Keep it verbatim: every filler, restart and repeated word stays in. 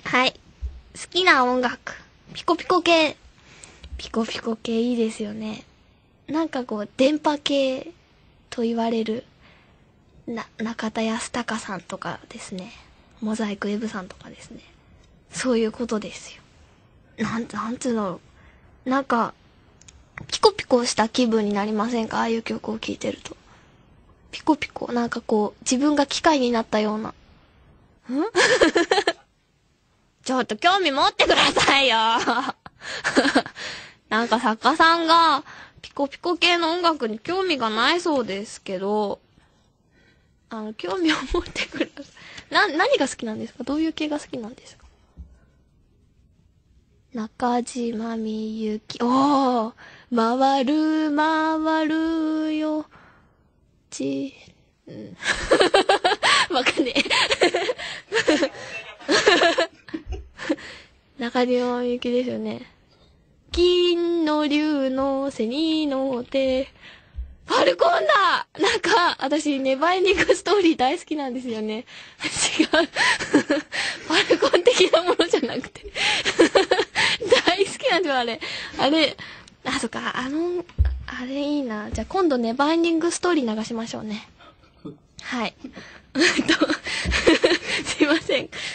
はい。好きな音楽。ピコピコ系。ピコピコ系いいですよね。なんかこう、電波系と言われる、な、中田康隆さんとかですね。モザイクウェブさんとかですね。そういうことですよ。なん、なんつうの。なんか、ピコピコした気分になりませんか？ああいう曲を聴いてると。ピコピコ、なんかこう、自分が機械になったような。んちょっと興味持ってくださいよなんか作家さんが、ピコピコ系の音楽に興味がないそうですけど、あの、興味を持ってください。な、何が好きなんですか？どういう系が好きなんですか？中島みゆき、おー、回る回るよ、ち、うん。わかんねえ。中島みゆきですよね。金の竜の背に乗って、ファルコンだ！なんか、私、ネバーエンディングストーリー大好きなんですよね。違う。ファルコン的なものじゃなくて。大好きなんですよ、あれ。あれ、あ、そっか、あの、あれいいな。じゃあ今度ネバーエンディングストーリー流しましょうね。はい。すいません。